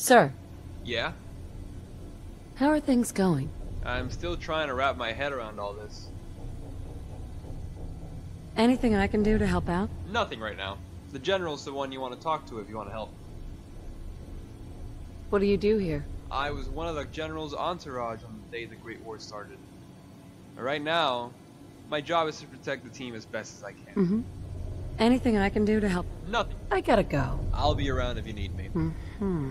Sir, Yeah? how are things going? I'm still trying to wrap my head around all this. Anything I can do to help out? Nothing right now. The general's the one you want to talk to if you want to help. What do you do here? I was one of the general's entourage on the day the Great War started. But right now, my job is to protect the team as best as I can. Mm-hmm. Anything I can do to help? Nothing. I gotta go. I'll be around if you need me. Mm-hmm.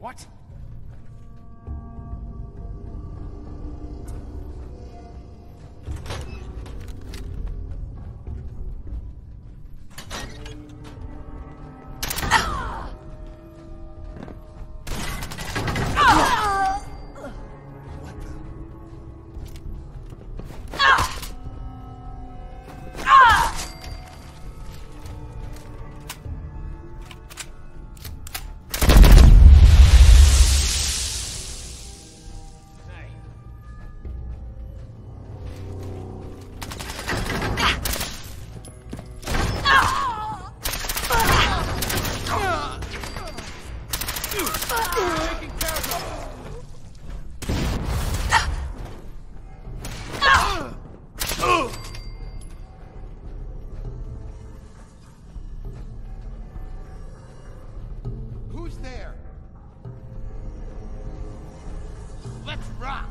What? Who's there? Let's rock!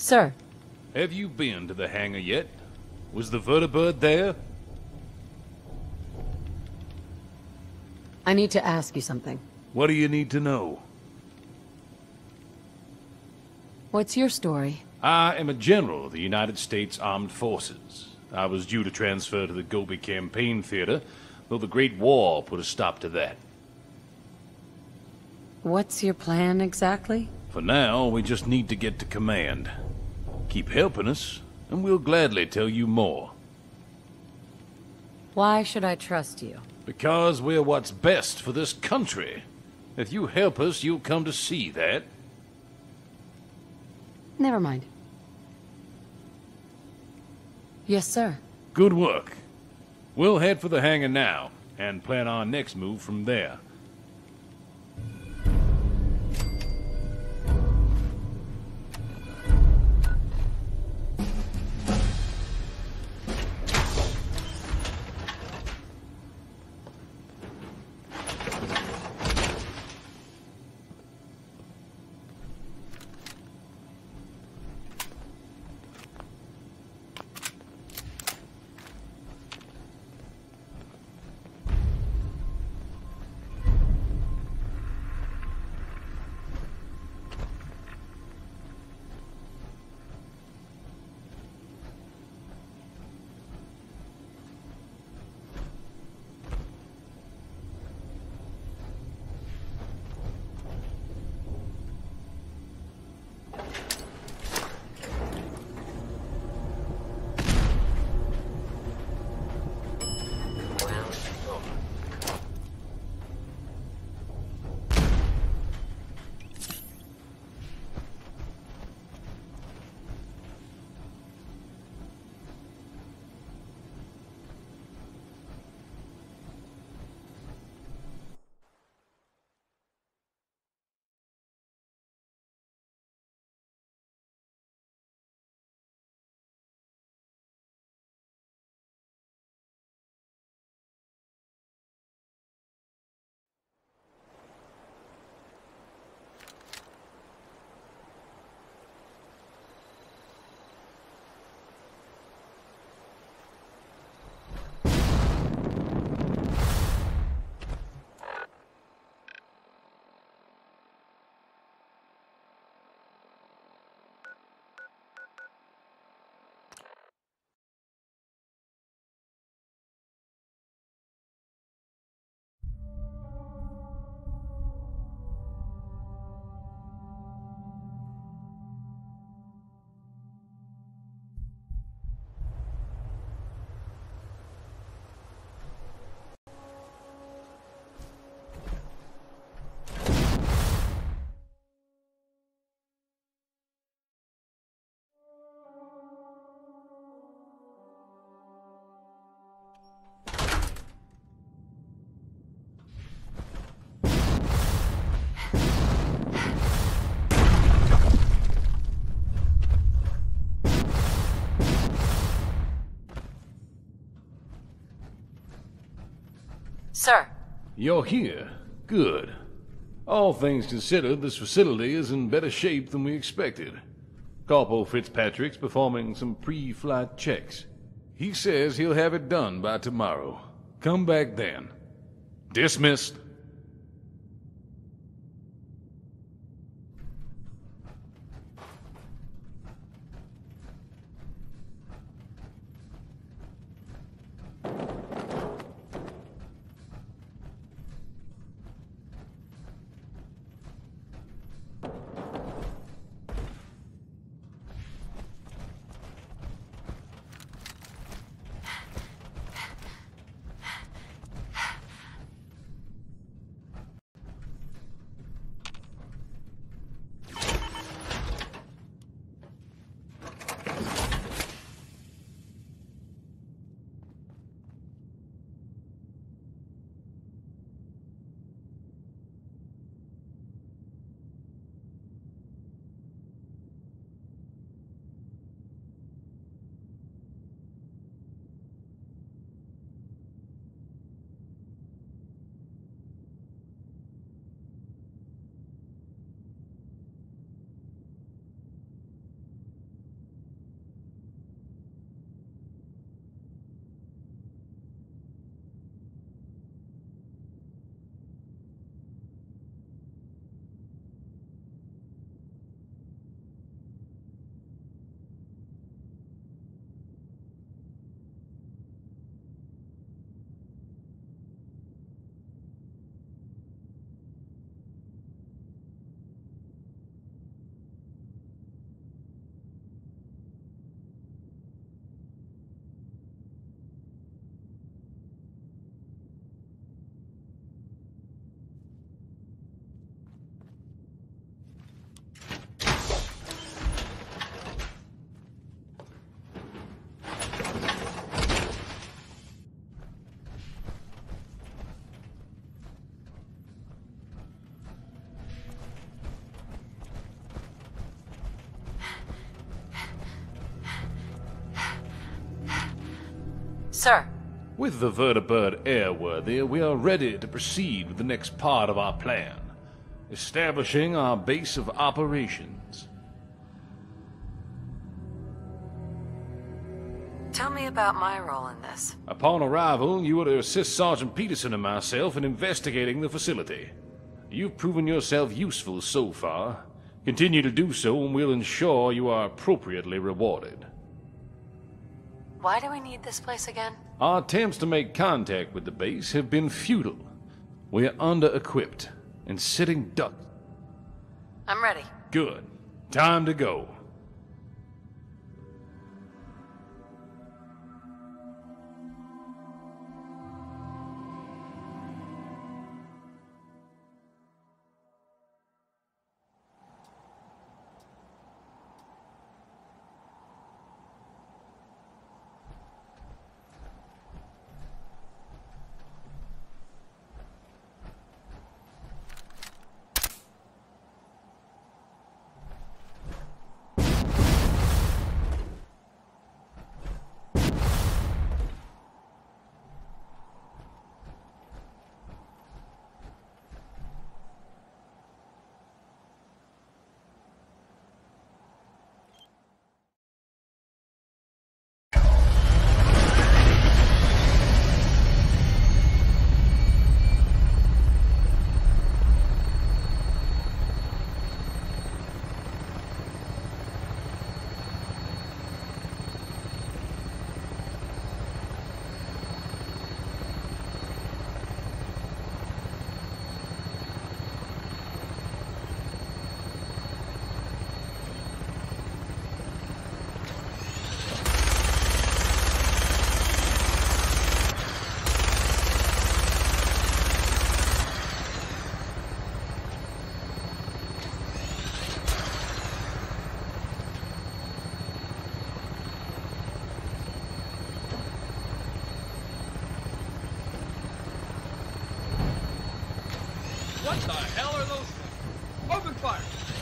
Sir, Have you been to the hangar yet? Was the vertibird there? I need to ask you something. What do you need to know? What's your story? I am a general of the United States Armed Forces. I was due to transfer to the Gobi Campaign Theater, though the Great War put a stop to that. What's your plan exactly? For now, we just need to get to command. Keep helping us, and we'll gladly tell you more. Why should I trust you? Because we're what's best for this country. If you help us, you'll come to see that. Never mind. Yes, sir. Good work. We'll head for the hangar now, and plan our next move from there. Sir. You're here. Good. All things considered, this facility is in better shape than we expected. Corporal Fitzpatrick's performing some pre-flight checks. He says he'll have it done by tomorrow. Come back then. Dismissed. Sir. With the vertibird airworthy, we are ready to proceed with the next part of our plan, establishing our base of operations. Tell me about my role in this. Upon arrival, you are to assist Sergeant Peterson and myself in investigating the facility. You've proven yourself useful so far. Continue to do so and we'll ensure you are appropriately rewarded. Why do we need this place again? Our attempts to make contact with the base have been futile. We are under-equipped and sitting ducks. I'm ready. Good. Time to go. What the hell are those things? Open fire!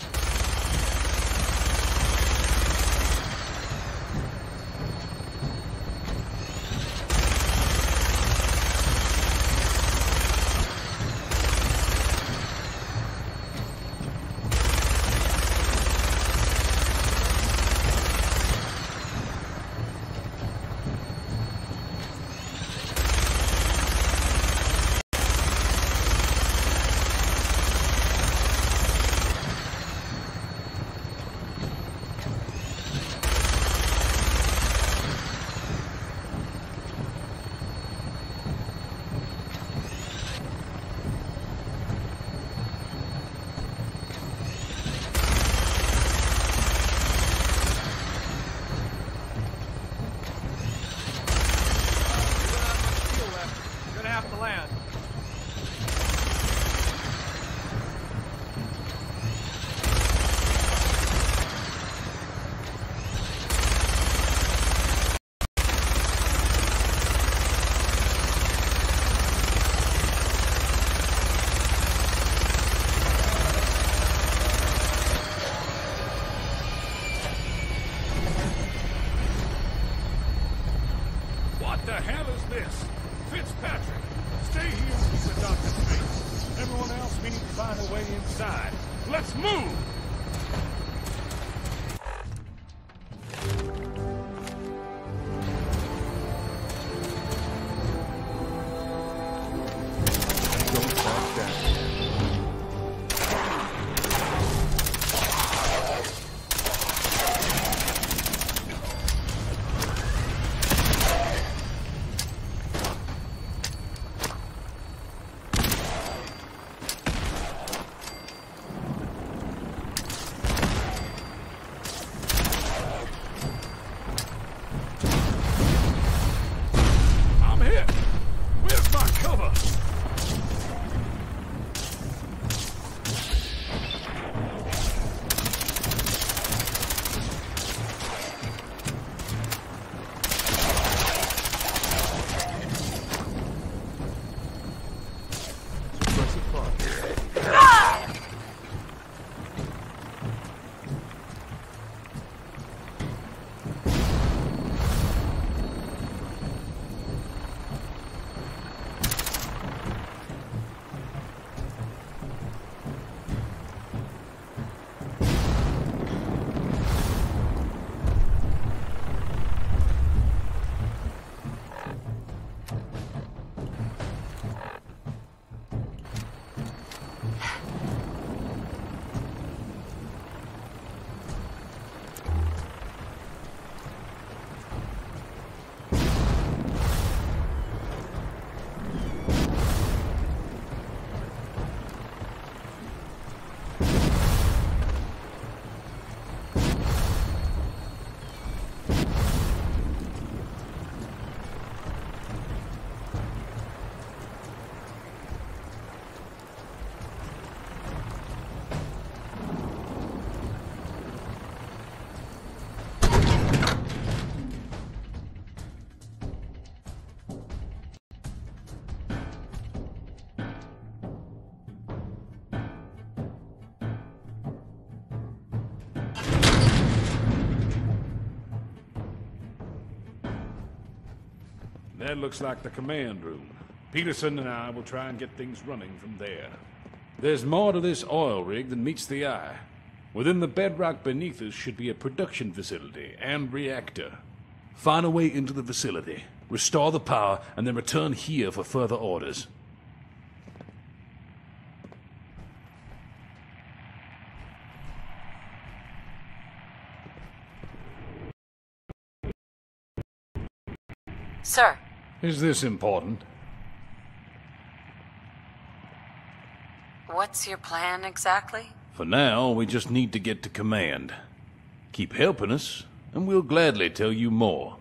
What the hell is this? Fitzpatrick, stay here with the doctor's base. Everyone else, we need to find a way inside. Let's move! Don't fall down. That looks like the command room. Peterson and I will try and get things running from there. There's more to this oil rig than meets the eye. Within the bedrock beneath us should be a production facility and reactor. Find a way into the facility, restore the power, and then return here for further orders. Sir, Is this important? what's your plan exactly? For now, we just need to get to command. Keep helping us, and we'll gladly tell you more.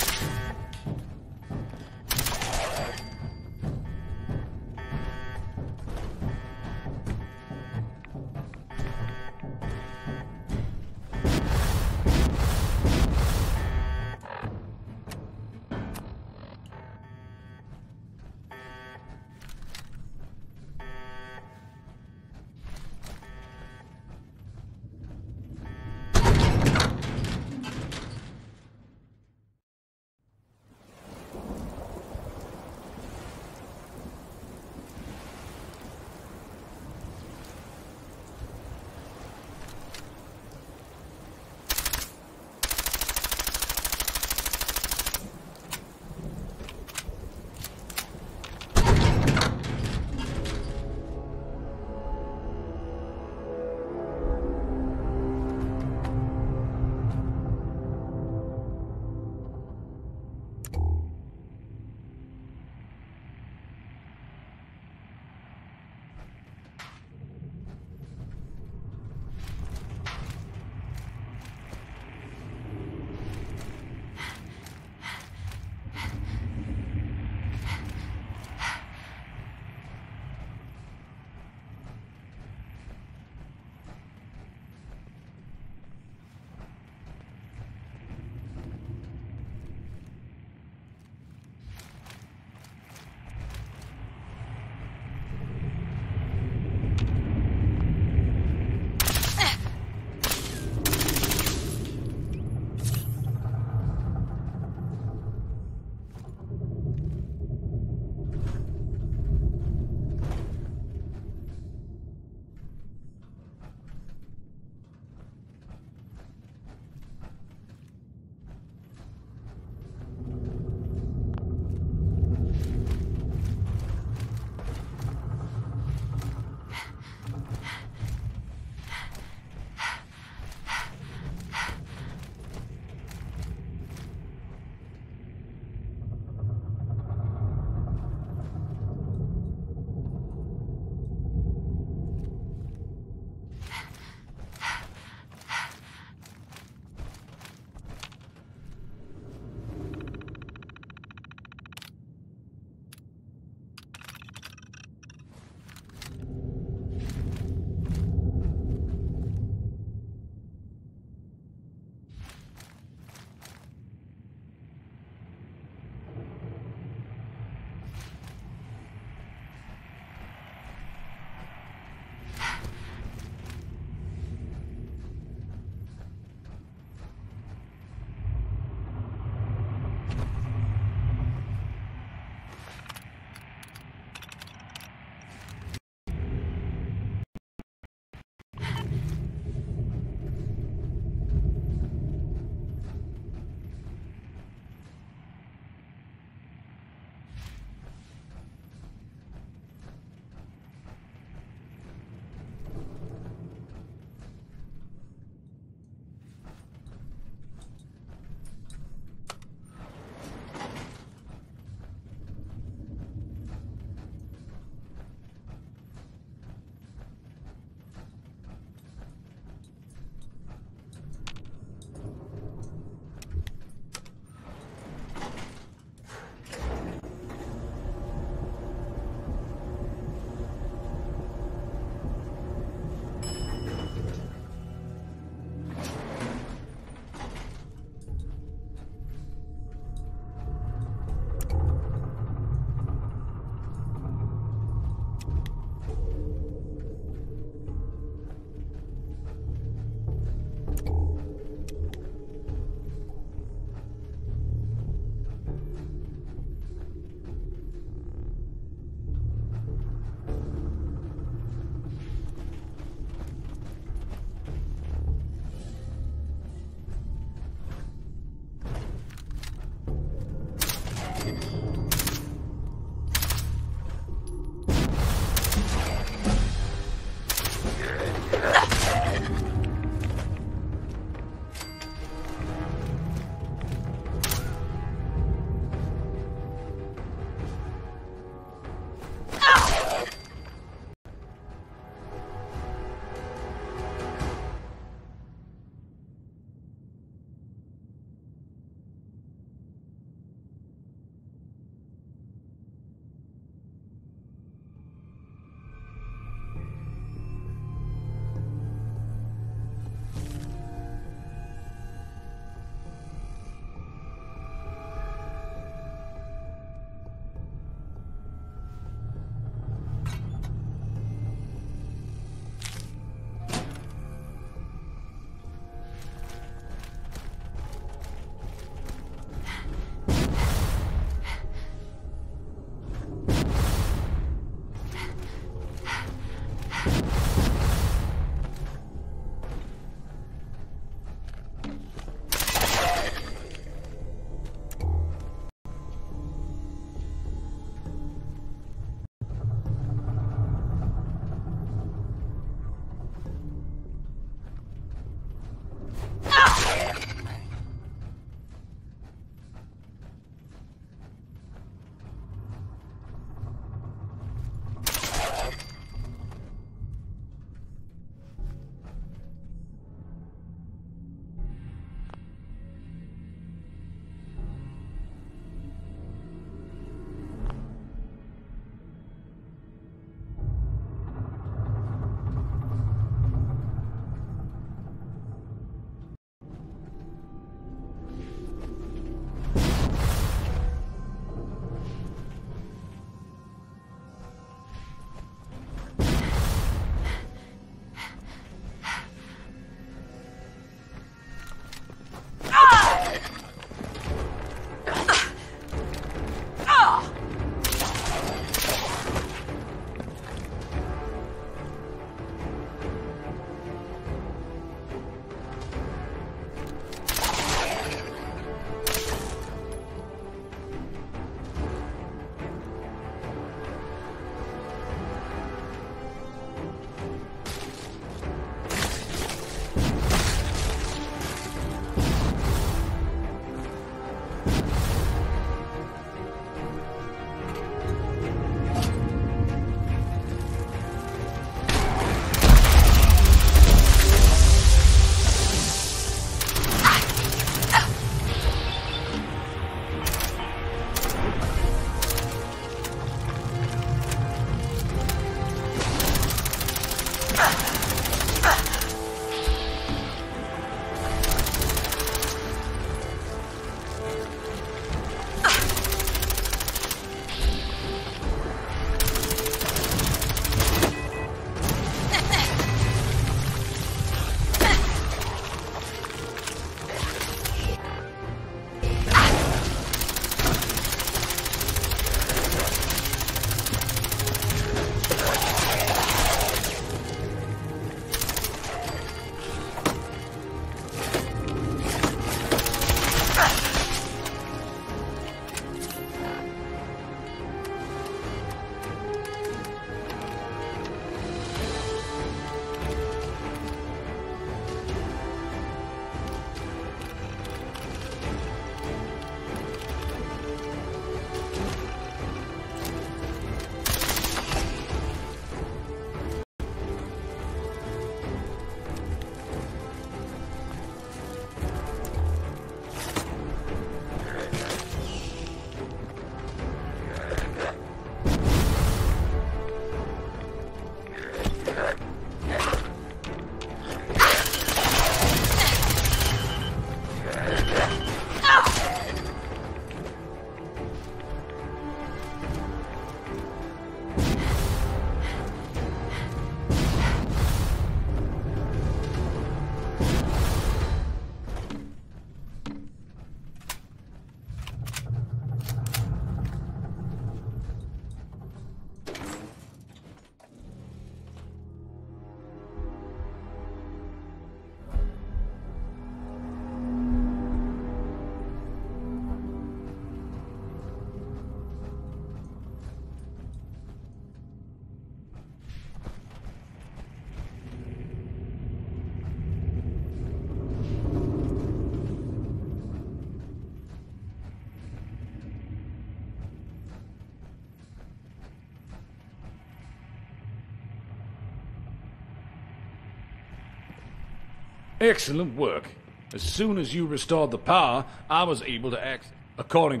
Excellent work. As soon as you restored the power, I was able to act according to...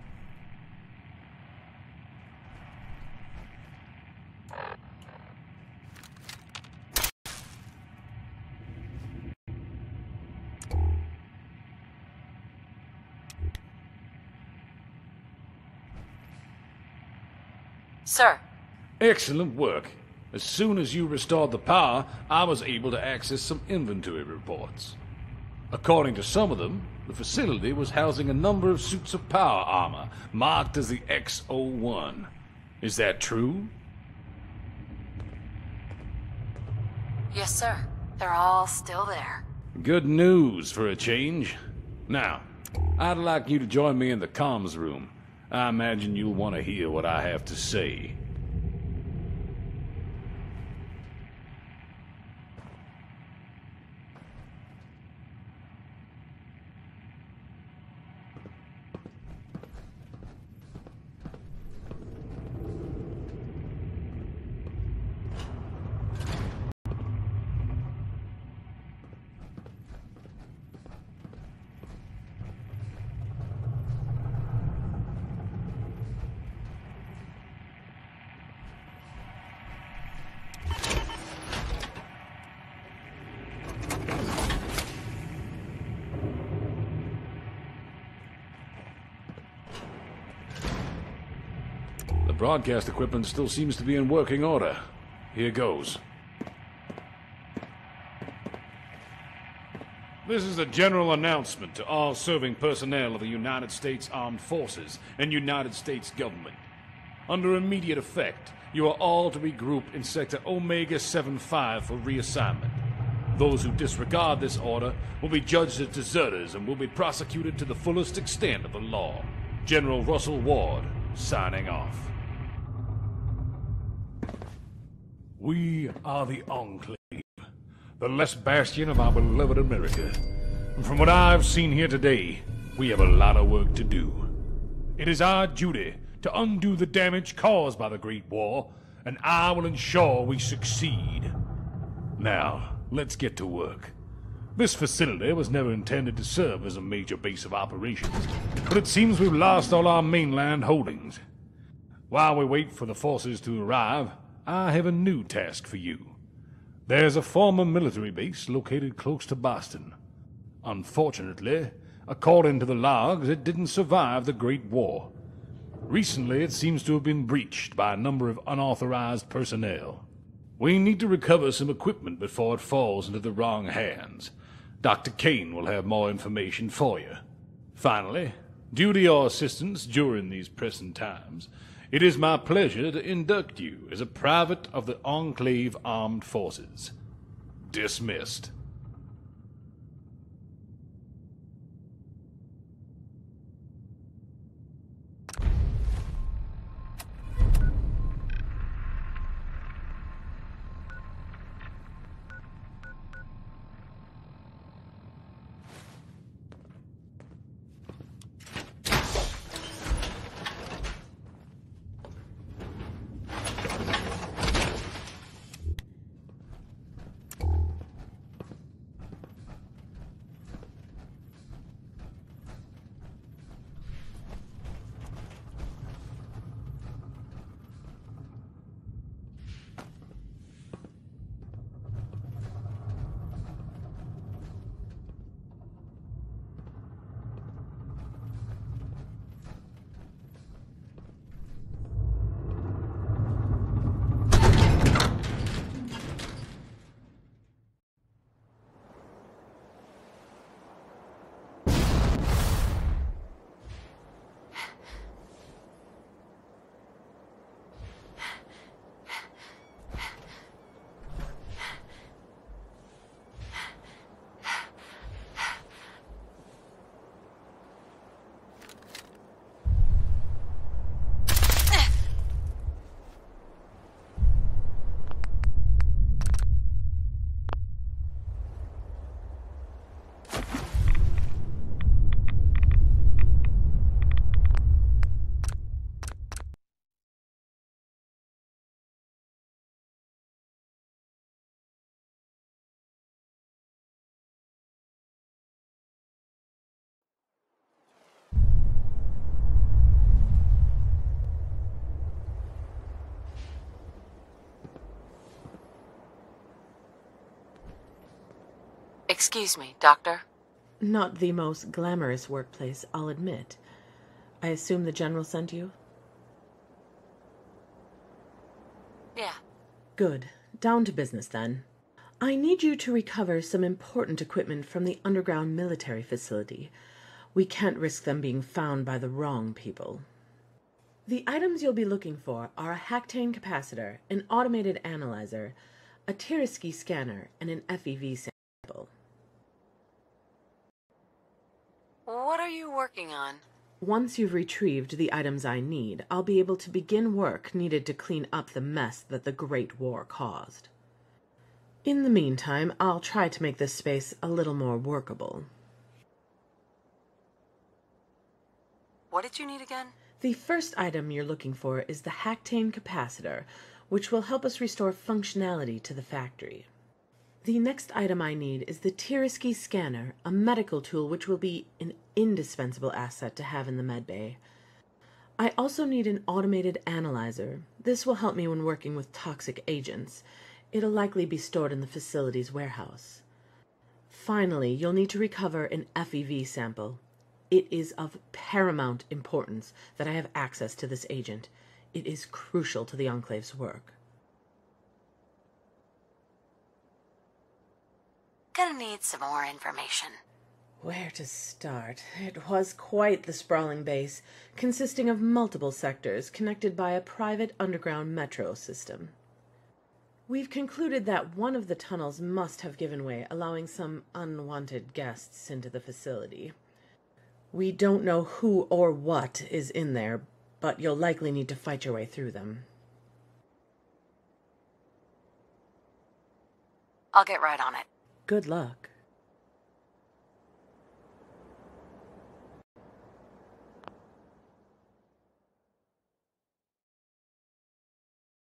Sir. Excellent work. As soon as you restored the power, I was able to access some inventory reports. According to some of them, the facility was housing a number of suits of power armor marked as the X-01. Is that true? Yes, sir. They're all still there. Good news for a change. Now, I'd like you to join me in the comms room. I imagine you'll want to hear what I have to say. The broadcast equipment still seems to be in working order. Here goes. This is a general announcement to all serving personnel of the United States Armed Forces and United States government. Under immediate effect, you are all to regroup in Sector Omega 75 for reassignment. Those who disregard this order will be judged as deserters and will be prosecuted to the fullest extent of the law. General Russell Ward, signing off. We are the Enclave, the last bastion of our beloved America. And from what I've seen here today, we have a lot of work to do. It is our duty to undo the damage caused by the Great War, and I will ensure we succeed. Now, let's get to work. This facility was never intended to serve as a major base of operations, but it seems we've lost all our mainland holdings. While we wait for the forces to arrive, I have a new task for you. There's a former military base located close to Boston. Unfortunately, according to the logs, it didn't survive the Great War. Recently, it seems to have been breached by a number of unauthorized personnel. We need to recover some equipment before it falls into the wrong hands. Dr. Kane will have more information for you. Finally, due to your assistance during these pressing times, it is my pleasure to induct you as a private of the Enclave Armed Forces. Dismissed. Excuse me, Doctor? Not the most glamorous workplace, I'll admit. I assume the General sent you? Yeah. Good. Down to business, then. I need you to recover some important equipment from the underground military facility. We can't risk them being found by the wrong people. The items you'll be looking for are a Hactane capacitor, an automated analyzer, a Tiraski scanner, and an FEV sample. What are you working on? Once you've retrieved the items I need, I'll be able to begin work needed to clean up the mess that the Great War caused. In the meantime, I'll try to make this space a little more workable. What did you need again? The first item you're looking for is the Hactane capacitor, which will help us restore functionality to the factory. The next item I need is the Tiraski scanner, a medical tool which will be an indispensable asset to have in the medbay. I also need an automated analyzer. This will help me when working with toxic agents. It'll likely be stored in the facility's warehouse. Finally, you'll need to recover an FEV sample. It is of paramount importance that I have access to this agent. It is crucial to the Enclave's work. Gonna need some more information. Where to start? It was quite the sprawling base, consisting of multiple sectors connected by a private underground metro system. We've concluded that one of the tunnels must have given way, allowing some unwanted guests into the facility. We don't know who or what is in there, but you'll likely need to fight your way through them. I'll get right on it. Good luck.